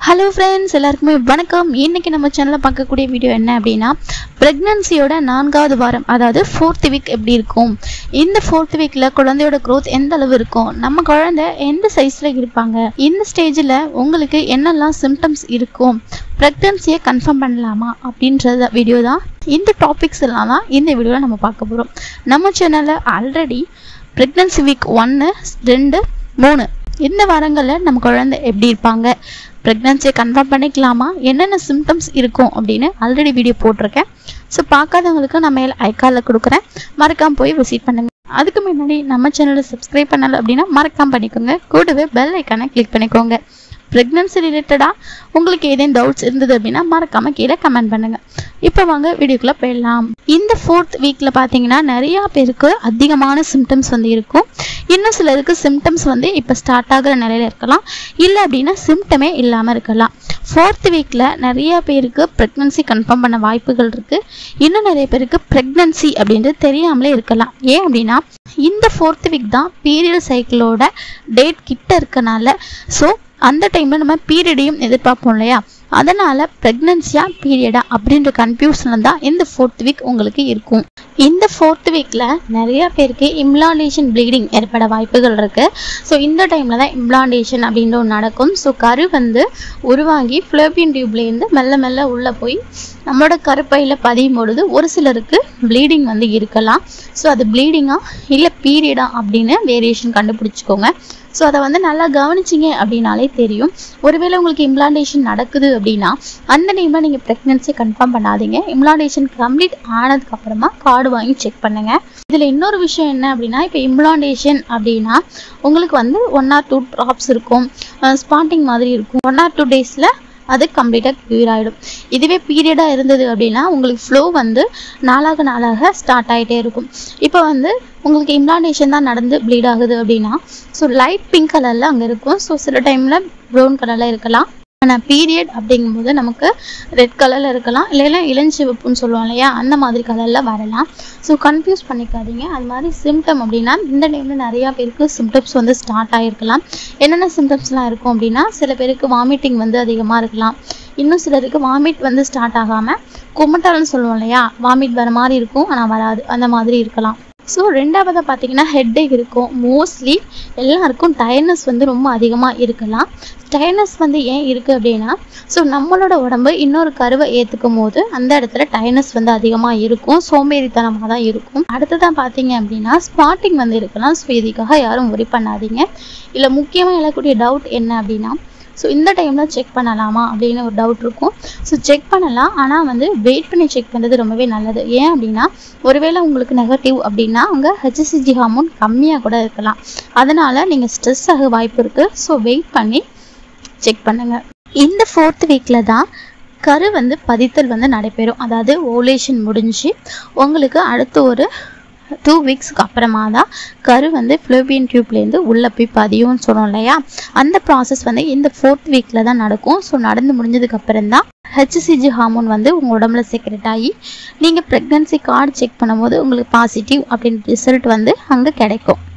Hello friends, எல்லாருக்குமே வணக்கம். இன்னைக்கு நம்ம சேனல்ல பார்க்கக்கூடிய வீடியோ என்ன அப்படினா பிரெக்னன்சியோட 4வது வாரம் அதாவது 4th வீக் எப்படி இருக்கும், இந்த 4th வீக்ல குழந்தையோட growth எந்த அளவு இருக்கும், நம்ம குழந்தை எந்த சைஸ்ல இருப்பாங்க, இந்த ஸ்டேஜ்ல உங்களுக்கு என்னெல்லாம் சிம்டம்ஸ் இருக்கும், பிரெக்னன்சியை கன்ஃபார்ம் பண்ணலாமா அப்படிங்கற வீடியோ தான். இந்த டாபிக்ஸ் எல்லாம் தான் இந்த வீடியோல நம்ம பார்க்க போறோம். நம்ம சேனல்ல ஆல்ரெடி பிரெக்னன்சி வீக் 1, 2, 3 இந்த வாரங்களில் நம்ம குழந்தை எப்படி இருப்பாங்க, ப்ரெக்னன்சியை கன்ஃபார்ம் பண்ணிக்கலாமா, என்னென்ன சிம்டம்ஸ் இருக்கும் அப்படின்னு ஆல்ரெடி வீடியோ போட்டிருக்கேன். ஸோ பார்க்காதவங்களுக்கு நான் மேலே ஐகாலில் கொடுக்குறேன், மறக்காமல் போய் விசிட் பண்ணுங்க. அதுக்கு முன்னாடி நம்ம சேனலை சப்ஸ்கிரைப் பண்ணல அப்படின்னா மறக்காமல் பண்ணிக்கோங்க, கூடவே பெல் ஐக்கானை கிளிக் பண்ணிக்கோங்க. ப்ரெக்னன்சி ரிலேட்டடாக உங்களுக்கு ஏதேனும் டவுட்ஸ் இருந்தது அப்படின்னா மறக்காமல் கீழே கமெண்ட் பண்ணுங்கள். இப்போ வாங்க வீடியோக்குள்ளே போயிடலாம். இந்த 4th வீக்கில் பார்த்தீங்கன்னா நிறையா பேருக்கு அதிகமான சிம்டம்ஸ் வந்து இருக்கும். இன்னும் சிலருக்கு சிம்டம்ஸ் வந்து இப்போ ஸ்டார்ட் ஆகிற நிலையில் இருக்கலாம், இல்லை அப்படின்னா சிம்டமே இல்லாமல் இருக்கலாம். 4th வீக்கில் நிறையா பேருக்கு ப்ரெக்னன்சி கன்ஃபார்ம் பண்ண வாய்ப்புகள் இருக்குது. இன்னும் நிறைய பேருக்கு ப்ரெக்னன்சி அப்படின்றது தெரியாமலே இருக்கலாம். ஏன் அப்படின்னா இந்த 4th வீக் தான் பீரியட் சைக்கிளோட டேட் கிட்ட இருக்கனால, ஸோ அந்த டைமில் நம்ம பீரியடையும் எதிர்பார்ப்போம் இல்லையா, அதனால் ப்ரெக்னன்சியா பீரியடா அப்படின்ற கன்ஃபியூஷன் தான் இந்த 4th வீக் உங்களுக்கு இருக்கும். இந்த 4th வீக்கில் நிறைய பேருக்கு இம்ப்ளான்டேஷன் ப்ளீடிங் ஏற்பட வாய்ப்புகள் இருக்குது. ஸோ இந்த டைமில் தான் இம்ப்ளான்டேஷன் அப்படின்ற ஒன்று நடக்கும். ஸோ கரு வந்து உருவாகி ஃப்ளோப்பியன் டியூப்லேருந்து மெல்ல மெல்ல உள்ளே போய் நம்மளோட கருப்பையில் பதியும் பொழுது ஒரு சிலருக்கு ப்ளீடிங் வந்து இருக்கலாம். ஸோ அது ப்ளீடிங்கா இல்லை பீரியடா அப்படின்னு வேரியேஷன் கண்டுபிடிச்சிக்கோங்க. ஸோ அதை வந்து நல்லா கவனிச்சிங்க அப்படின்னாலே தெரியும். ஒருவேளை உங்களுக்கு இம்ப்ளான்டேஷன் நடக்குது அப்படின்னா அந்த டைமில் நீங்கள் ப்ரெக்னன்சி கன்ஃபார்ம் பண்ணாதீங்க. இம்ப்ளான்டேஷன் கம்ப்ளீட் ஆனதுக்கப்புறமா கார்டு வாங்கி செக் பண்ணுங்கள். இதில் இன்னொரு விஷயம் என்ன அப்படின்னா, இப்போ இம்ப்ளான்டேஷன் அப்படின்னா உங்களுக்கு வந்து 1 or 2 ட்ராப்ஸ் இருக்கும், ஸ்பாட்டிங் மாதிரி இருக்கும். 1 or 2 டேஸில் அது கம்ப்ளீட்டாக க்யூர் ஆகிடும். இதுவே பீரியடாக இருந்தது அப்படின்னா உங்களுக்கு ஃப்ளோ வந்து நாளாக ஸ்டார்ட் ஆகிட்டே இருக்கும். இப்போ வந்து உங்களுக்கு இம்ப்ளான்டேஷன் தான் நடந்து ப்ளீட் ஆகுது அப்படின்னா ஸோ லைட் பிங்க் கலரில் அங்கே இருக்கும். ஸோ சில டைமில் ப்ரௌன் கலரில் இருக்கலாம். ஆனால் பீரியட் அப்படிங்கும்போது நமக்கு ரெட் கலரில் இருக்கலாம், இல்லைன்னா இளஞ்சிவப்புன்னு சொல்லுவோம் இல்லையா, அந்த மாதிரி கலரில் வரலாம். ஸோ கன்ஃபியூஸ் பண்ணிக்காதீங்க. அது மாதிரி சிம்டம் அப்படின்னா இந்த டைமில் நிறையா பேருக்கு சிம்டம்ஸ் வந்து ஸ்டார்ட் ஆகிருக்கலாம். என்னென்ன சிம்டம்ஸ்லாம் இருக்கும் அப்படின்னா, சில பேருக்கு வாமிட்டிங் வந்து அதிகமாக இருக்கலாம். இன்னும் சிலருக்கு வாமிட் வந்து ஸ்டார்ட் ஆகாமல் குமட்டல்னு சொல்லுவோம் இல்லையா, வாமிட் வர மாதிரி இருக்கும் ஆனால் வராது, அந்த மாதிரி இருக்கலாம். ஸோ ரெண்டாவதாக பார்த்தீங்கன்னா ஹெட்டேக் இருக்கும். மோஸ்ட்லி எல்லாருக்கும் டயர்னஸ் வந்து ரொம்ப அதிகமாக இருக்கலாம். டயர்னஸ் வந்து ஏன் இருக்குது அப்படின்னா, ஸோ நம்மளோட உடம்பு இன்னொரு கருவை ஏற்றுக்கும் போது அந்த இடத்துல டயர்னஸ் வந்து அதிகமாக இருக்கும், சோம்பேறித்தனமாக தான் இருக்கும். அடுத்ததான் பார்த்தீங்க அப்படின்னா ஸ்பாட்டிங் வந்து இருக்கலாம். ஸோ இதுக்காக யாரும் ஒரி பண்ணாதீங்க. இல்லை முக்கியமாக எழக்கூடிய டவுட் என்ன அப்படின்னா, ஸோ இந்த டைமில் செக் பண்ணலாமா அப்படின்னு ஒரு டவுட் இருக்கும். ஸோ செக் பண்ணலாம், ஆனால் வந்து வெயிட் பண்ணி செக் பண்ணுறது ரொம்பவே நல்லது. ஏன் அப்படின்னா ஒருவேளை உங்களுக்கு நெகட்டிவ் அப்படின்னா அங்கே HCG ஹார்மோன் கம்மியாக கூட இருக்கலாம். அதனால் நீங்கள் ஸ்ட்ரெஸ் ஆக வாய்ப்பு இருக்குது. ஸோ வெயிட் பண்ணி செக் பண்ணுங்கள். இந்த 4th வீக்கில் தான் கரு வந்து பதித்தல் வந்து நடைபெறும். அதாவது ஓலேஷன் முடிஞ்சு உங்களுக்கு அடுத்த ஒரு 2 வீக்ஸ்க்கு அப்புறமா தான் கரு வந்து ஃப்ளோப்பியன் டியூப்லேருந்து உள்ளே போய் பதியும்னு சொன்னோம் இல்லையா, அந்த ப்ராசஸ் வந்து இந்த 4th வீக்கில் தான் நடக்கும். ஸோ நடந்து முடிஞ்சதுக்கப்புறம் தான் HCG ஹார்மோன் வந்து உங்கள் உடம்புல செக்ரெட் ஆகி நீங்கள் ப்ரெக்னன்சி கார்டு செக் பண்ணும்போது உங்களுக்கு பாசிட்டிவ் அப்படின்ற ரிசல்ட் வந்து அங்கே கிடைக்கும்.